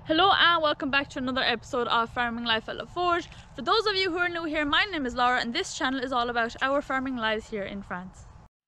Hello and welcome back to another episode of Farming Life at La Forge. For those of you who are new here, my name is Laura and this channel is all about our farming lives here in France.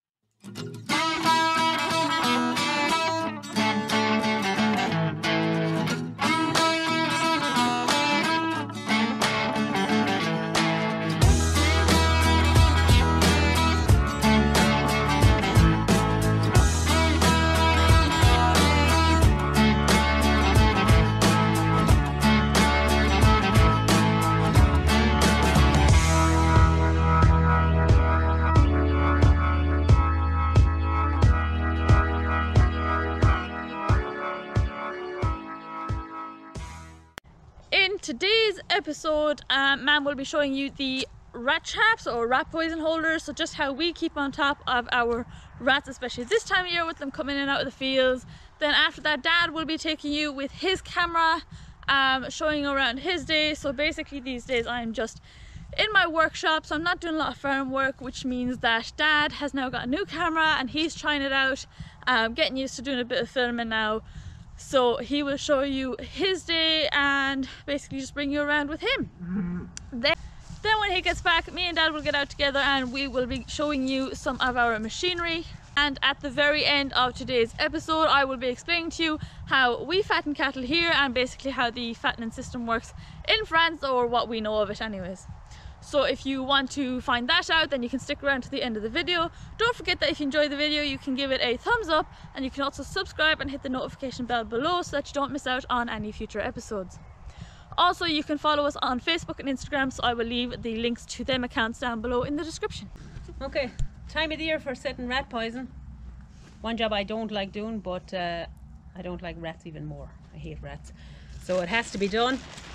In today's episode, Ma'am will be showing you the rat traps or rat poison holders, so just how we keep on top of our rats, especially this time of year with them coming in and out of the fields. Then after that, Dad will be taking you with his camera, showing you around his day. So basically these days I'm just in my workshop, so I'm not doing a lot of farm work, which means that Dad has now got a new camera and he's trying it out, getting used to doing a bit of filming now. So he will show you his day and basically just bring you around with him. Then when he gets back, me and Dad will get out together and we will be showing you some of our machinery. And at the very end of today's episode, I will be explaining to you how we fatten cattle here and basically how the fattening system works in France, or what we know of it anyways. So if you want to find that out, then you can stick around to the end of the video. Don't forget that if you enjoy the video, you can give it a thumbs up, and you can also subscribe and hit the notification bell below so that you don't miss out on any future episodes. Also, you can follow us on Facebook and Instagram, so I will leave the links to them accounts down below in the description. Okay, time of the year for setting rat poison. One job I don't like doing, but I don't like rats even more. I hate rats. So it has to be done.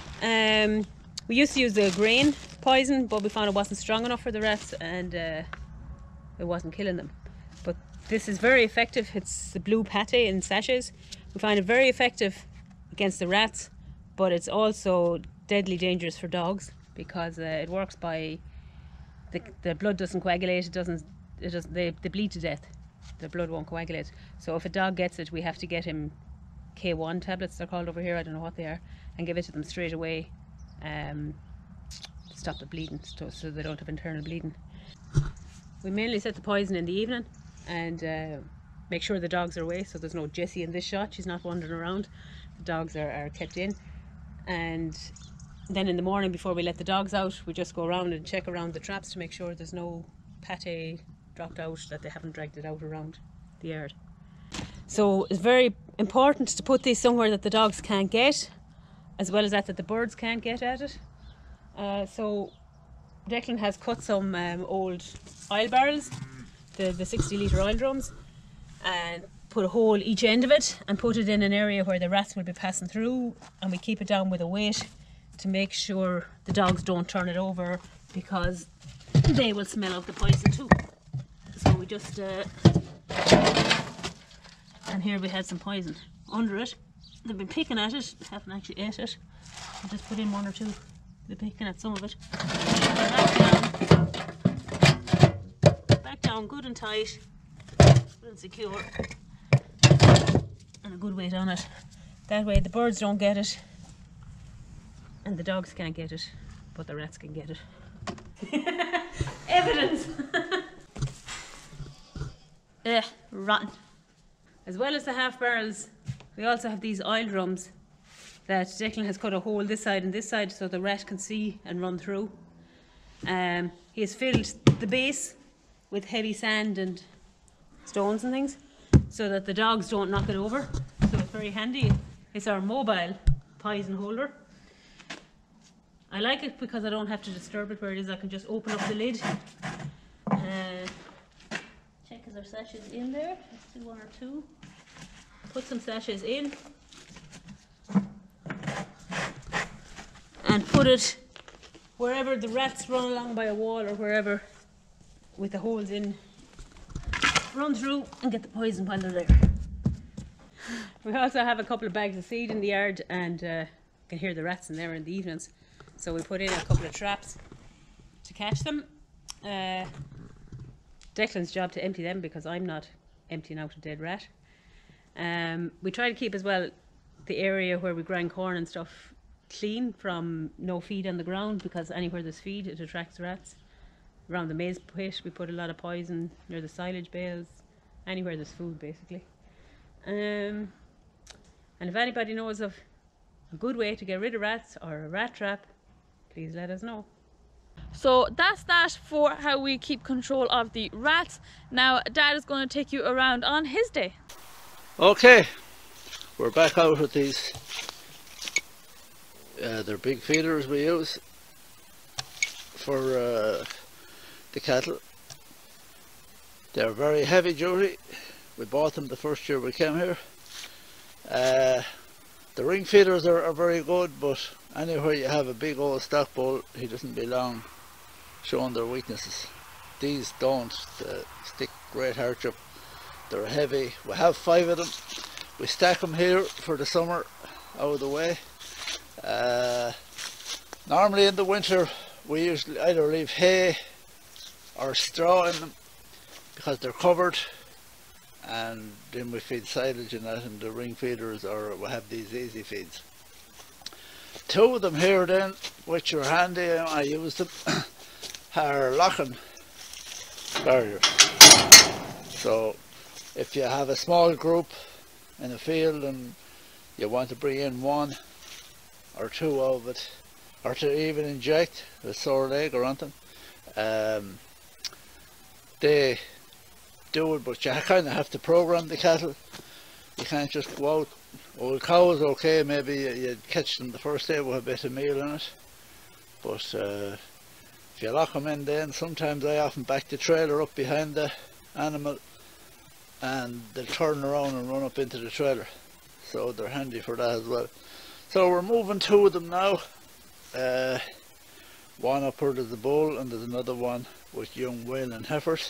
We used to use the grain poison, but we found it wasn't strong enough for the rats and it wasn't killing them. But this is very effective. It's the blue pate in sachets. We find it very effective against the rats, but it's also deadly dangerous for dogs because it works by the blood doesn't coagulate. They bleed to death. The blood won't coagulate. So if a dog gets it, we have to get him K1 tablets, they're called over here, I don't know what they are, and give it to them straight away. To stop the bleeding, so they don't have internal bleeding. We mainly set the poison in the evening and make sure the dogs are away, so there's no Jessie in this shot. She's not wandering around. The dogs are kept in, and then in the morning before we let the dogs out, we just go around and check around the traps to make sure there's no pate dropped out, that they haven't dragged it out around the yard. So it's very important to put these somewhere that the dogs can't get, as well as that the birds can't get at it. So Declan has cut some old oil barrels, the 60-litre oil drums, and put a hole each end of it and put it in an area where the rats will be passing through, and we keep it down with a weight to make sure the dogs don't turn it over, because they will smell out the poison too. So we just and here we had some poison under it. They've been picking at it, haven't actually ate it. I just put in one or two. They're picking at some of it. Back down, good and tight, good and secure, and a good weight on it. That way the birds don't get it, and the dogs can't get it, but the rats can get it. Evidence! Rotten. As well as the half barrels, we also have these oil drums that Declan has cut a hole this side and this side so the rat can see and run through. He has filled the base with heavy sand and stones and things so that the dogs don't knock it over. So it's very handy. It's our mobile poison holder. I like it because I don't have to disturb it where it is. I can just open up the lid. Check is there sachets in there. Let's do one or two. Put some sachets in and put it wherever the rats run along by a wall or wherever with the holes in. Run through and get the poison while they're there. We also have a couple of bags of seed in the yard, and you can hear the rats in there in the evenings, so we put in a couple of traps to catch them. Declan's job to empty them because I'm not emptying out a dead rat. We try to keep as well the area where we grind corn and stuff clean from no feed on the ground, because anywhere there's feed it attracts rats. Around the maize pit we put a lot of poison, near the silage bales, anywhere there's food basically. And if anybody knows of a good way to get rid of rats or a rat trap, please let us know. So that's that for how we keep control of the rats. Now Dad is going to take you around on his day. Okay, we're back out with these. They're big feeders we use for the cattle. They're very heavy duty. We bought them the first year we came here. The ring feeders are very good, but anywhere you have a big old stock bull, he doesn't belong showing their weaknesses. These don't stick great hardship. They're heavy. We have 5 of them. We stack them here for the summer out of the way. Normally in the winter we usually either leave hay or straw in them because they're covered, and then we feed silage in that in the ring feeders, or we have these easy feeds. 2 of them here then, which are handy, I use them, are locking barriers. So if you have a small group in a field and you want to bring in 1 or 2 of it, or to even inject a sore leg or anything, they do it, but you kind of have to program the cattle. You can't just go out. Old cows, okay, maybe you'd catch them the first day with a bit of meal in it, but if you lock them in, then sometimes I often back the trailer up behind the animal and they'll turn around and run up into the trailer, so they're handy for that as well. So we're moving 2 of them now. One up here there's a bull, and there's another one with young whaling heifers.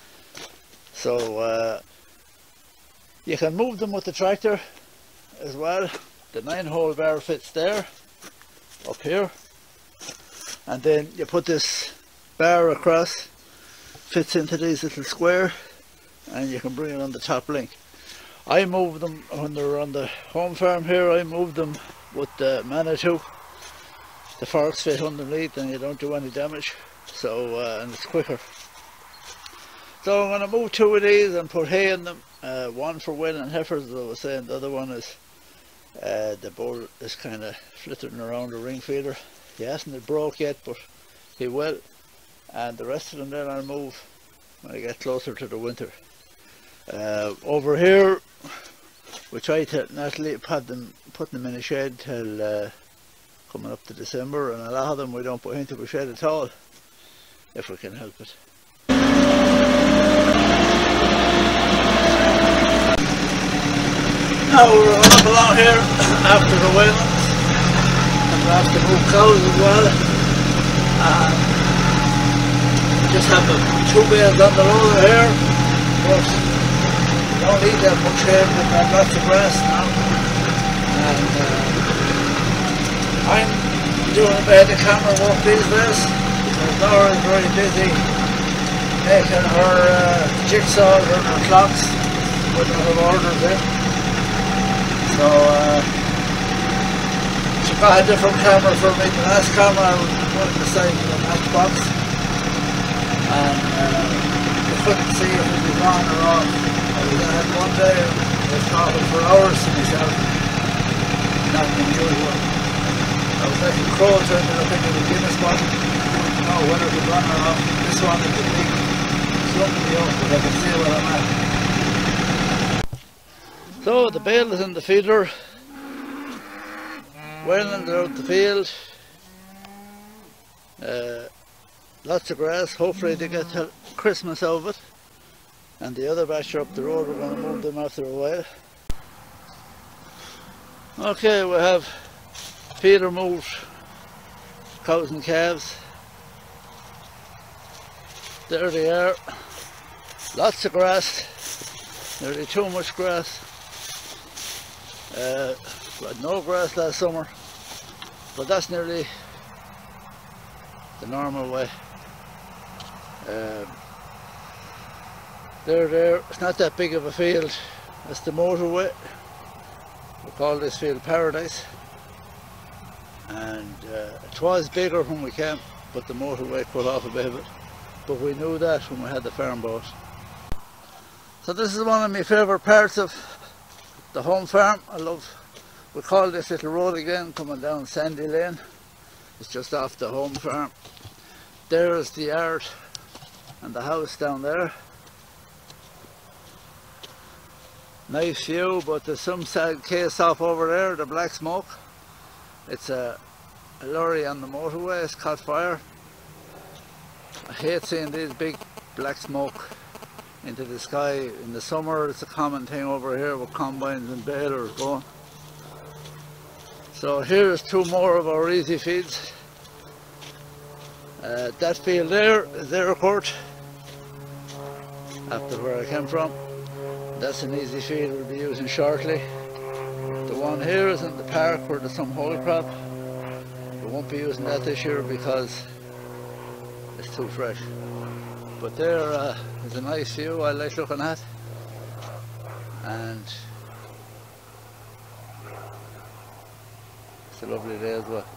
So you can move them with the tractor as well. The 9-hole bar fits there, up here, and then you put this bar across, fits into these little square, and you can bring it on the top link. I move them when they're on the home farm here. I move them with the Manitou. The forks fit underneath and you don't do any damage, so and it's quicker. So I'm going to move 2 of these and put hay in them. One for whaling heifers, as I was saying. The other one is the bull is kind of flittering around the ring feeder. He hasn't broke yet, but he will. And the rest of them then I'll move when I get closer to the winter. Over here we try to not put them in a shed till coming up to December, and a lot of them we don't put into a shed at all if we can help it. Now we're up along here after the whalings, and we have to move cows as well. Just have the 2 bales on the loader here, but we don't need that much hay. We've got lots of grass now, and I'm doing a bit of camera work these days because Laura is very busy making her jigsaws and her clocks with her orders in. So she got a different camera for me. The last camera I was putting the side of the matchbox, and you couldn't see if it was on or off. I was at one day and I was talking for hours to myself, not unusual. I was like a crow trying to look into the Guinness bottle. I don't know whether it was on or off. This one is the big slumping me up, but I can see where I'm at. So the bale is in the feeder. Whalings are out the field. Lots of grass. Hopefully they get till Christmas out of it. And the other batch are up the road. We're going to move them after a while. Okay, we have feeder moved, cows and calves. There they are. Lots of grass. Nearly too much grass. We had no grass last summer, but that's nearly the normal way. There, it's not that big of a field. That's the motorway. We call this field Paradise, and it was bigger when we came, but the motorway cut off a bit of it. But we knew that when we had the farm bought. So this is one of my favourite parts of the home farm. We call this little road again, coming down Sandy Lane. It's just off the home farm. There's the yard and the house down there. Nice view, but there's some sad case off over there, the black smoke. It's a lorry on the motorway, it's caught fire. I hate seeing these big black smoke into the sky. In the summer it's a common thing over here with combines and balers going. So here's two more of our easy feeds. That field there is their court, after where I came from. That's an easy feed we'll be using shortly. The one here is in the park where there's some whole crop. We won't be using that this year because it's too fresh. But there is a nice view I like looking at, and it's a lovely day as well.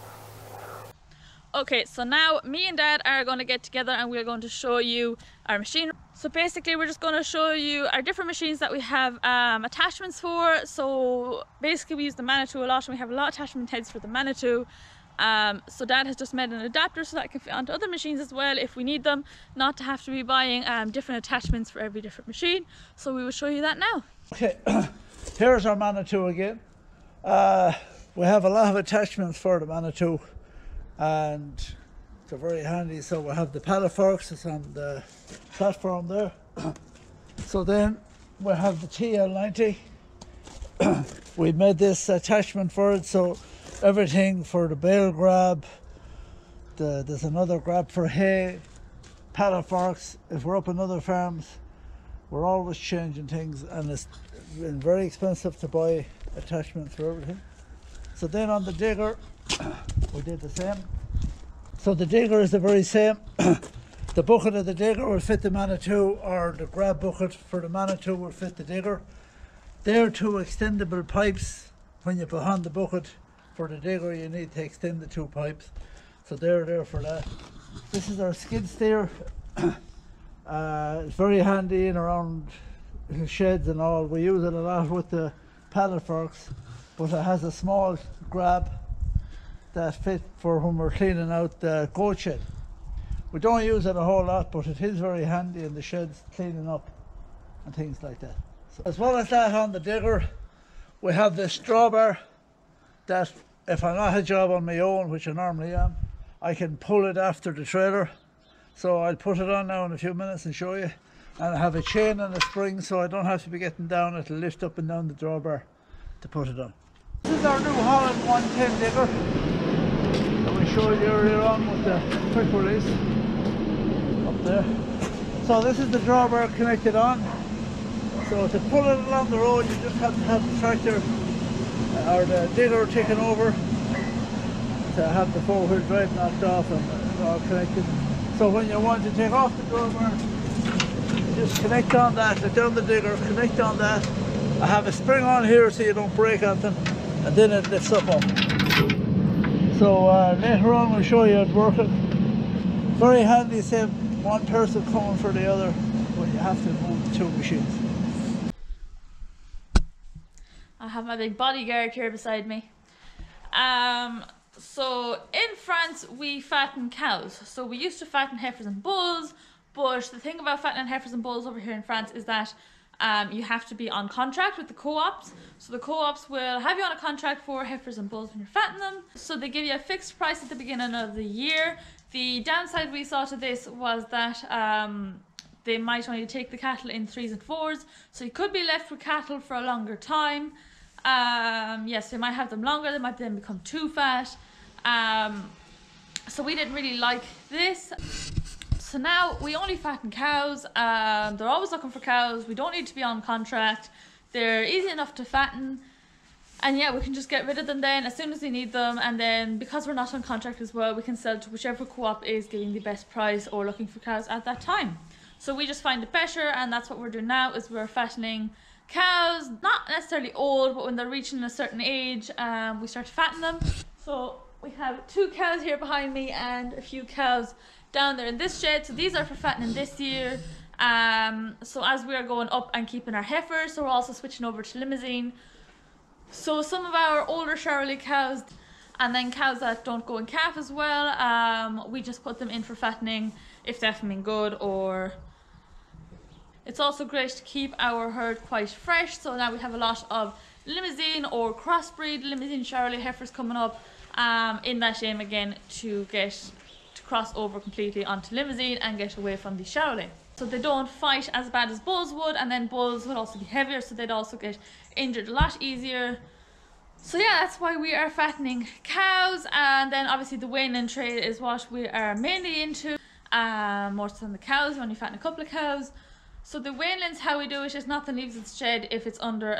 Okay, so now me and Dad are going to get together and we're going to show you our machine. So basically we're just going to show you our different machines that we have attachments for. So basically we use the Manitou a lot, and we have a lot of attachment heads for the Manitou. So Dad has just made an adapter so that it can fit onto other machines as well if we need them, not to have to be buying different attachments for every different machine. So we will show you that now. Okay, here's our Manitou again. We have a lot of attachments for the Manitou, and they're very handy. So we have the paddle forks, it's on the platform there. So then we have the TL90. We made this attachment for it, so everything for the bale grab, there's another grab for hay, paddle forks. If we're up in other farms, we're always changing things, and it's been very expensive to buy attachments for everything. So then on the digger, we did the same. So the digger is the very same. The bucket of the digger will fit the Manitou, or the grab bucket for the Manitou will fit the digger. They're two extendable pipes. When you put on the bucket for the digger, you need to extend the two pipes. So they're there for that. This is our skid steer. It's very handy in around sheds and all. We use it a lot with the paddle forks, but it has a small grab that fit for when we're cleaning out the goat shed. We don't use it a whole lot, but it is very handy in the sheds, cleaning up and things like that. So, as well as that, on the digger we have this straw bar that if I'm not a job on my own, which I normally am, I can pull it after the trailer. So I'll put it on now in a few minutes and show you. And I have a chain and a spring, so I don't have to be getting down. It'll lift up and down the drawbar to put it on. This is our New Holland 110 digger that we showed you earlier on with the quick release up there. So this is the drawbar connected on. So to pull it along the road, you just have to have the tractor or the digger taken over to have the four-wheel drive knocked off and all connected. So when you want to take off the drawbar, you just connect on that, let down the digger, connect on that. I have a spring on here so you don't break on them, and then it lifts up. So later on we'll show you it working. Very handy, save one person coming for the other when you have to move the two machines. I have my big bodyguard here beside me. So in France we fatten cows. So we used to fatten heifers and bulls, but the thing about fattening heifers and bulls over here in France is that you have to be on contract with the co-ops. So the co-ops will have you on a contract for heifers and bulls when you're fattening them. So they give you a fixed price at the beginning of the year. The downside we saw to this was that they might only take the cattle in 3s and 4s, so you could be left with cattle for a longer time. Yes, they might have them longer, they might then become too fat. So we didn't really like this. So now we only fatten cows. They're always looking for cows. We don't need to be on contract. They're easy enough to fatten. And yeah, we can just get rid of them then as soon as we need them. And then because we're not on contract as well, we can sell to whichever co-op is giving the best price or looking for cows at that time. So we just find it better, and that's what we're doing now, is we're fattening Cows, not necessarily old, but when they're reaching a certain age, we start to fatten them. So we have 2 cows here behind me and a few cows down there in this shed. So these are for fattening this year. So as we are going up and keeping our heifers, so we're also switching over to Limousin. So some of our older Charolais cows, and then cows that don't go in calf as well, we just put them in for fattening if they haven't been good. Or it's also great to keep our herd quite fresh. So now we have a lot of Limousin or crossbreed Limousin Charolais heifers coming up, in that aim again to cross over completely onto Limousin and get away from the Charolais. So they don't fight as bad as bulls would, and then bulls would also be heavier, so they'd also get injured a lot easier. So yeah, that's why we are fattening cows. And then obviously the weaning trade is what we are mainly into, more so than the cows. We only fatten a couple of cows. So the weanlings, how we do it is nothing leaves its shed if it's under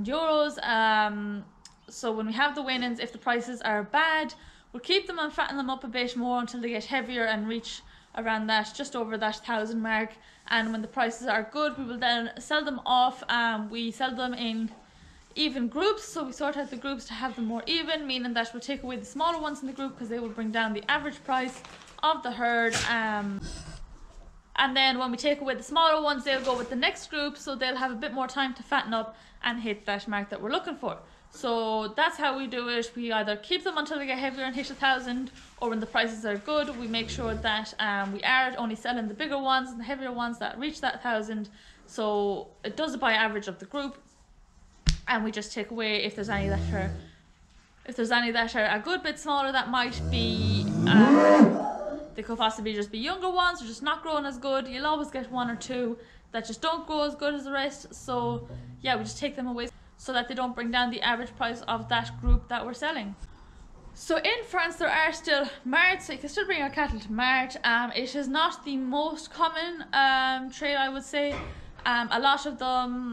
€1,000. So when we have the weanlings, if the prices are bad, we'll keep them and fatten them up a bit more until they get heavier and reach around that, just over that 1,000 mark. And when the prices are good, we will then sell them off. We sell them in even groups, so we sort out the groups to have them more even, meaning that we'll take away the smaller ones in the group because they will bring down the average price of the herd. And then when we take away the smaller ones, they'll go with the next group, so they'll have a bit more time to fatten up and hit that mark that we're looking for. So that's how we do it. We either keep them until they get heavier and hit 1,000, or when the prices are good, we make sure that we are only selling the bigger ones and the heavier ones that reach that 1,000. So it does it by average of the group, and we just take away if there's any that are a good bit smaller that might be they could possibly just be younger ones or just not growing as good. You'll always get 1 or 2 that just don't grow as good as the rest. So yeah, we just take them away so that they don't bring down the average price of that group that we're selling. So in France there are still marts, so you can still bring your cattle to mart. It is not the most common trade, I would say. A lot of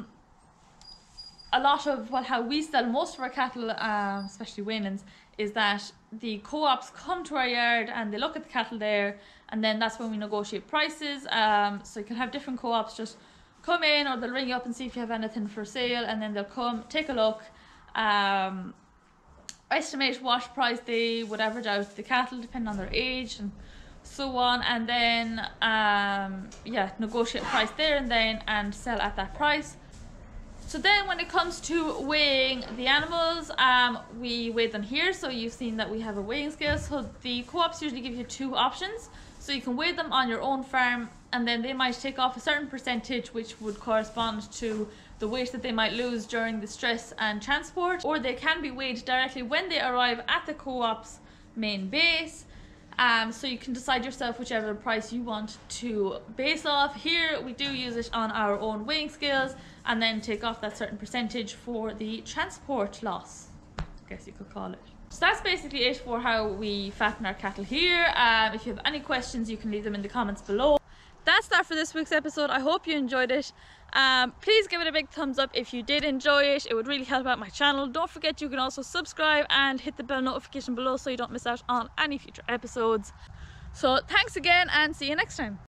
how we sell most of our cattle, especially weanlings, is that the co-ops come to our yard and they look at the cattle there, and then that's when we negotiate prices. So you can have different co-ops just come in, or they'll ring you up and see if you have anything for sale, and then they'll come take a look, estimate what price they would average out the cattle depending on their age and so on, and then yeah, negotiate price there and then and sell at that price. So then when it comes to weighing the animals, we weigh them here. So you've seen that we have a weighing scale. So the co-ops usually give you 2 options. So you can weigh them on your own farm, and then they might take off a certain percentage which would correspond to the weight that they might lose during the stress and transport, or they can be weighed directly when they arrive at the co-op's main base. So you can decide yourself whichever price you want to base off. Here we do use it on our own weighing scales and then take off that certain percentage for the transport loss, I guess you could call it. So that's basically it for how we fatten our cattle here. If you have any questions, you can leave them in the comments below. That's that for this week's episode. I hope you enjoyed it. Please give it a big thumbs up if you did enjoy it. It would really help out my channel. Don't forget you can also subscribe and hit the bell notification below so you don't miss out on any future episodes. So thanks again, and see you next time.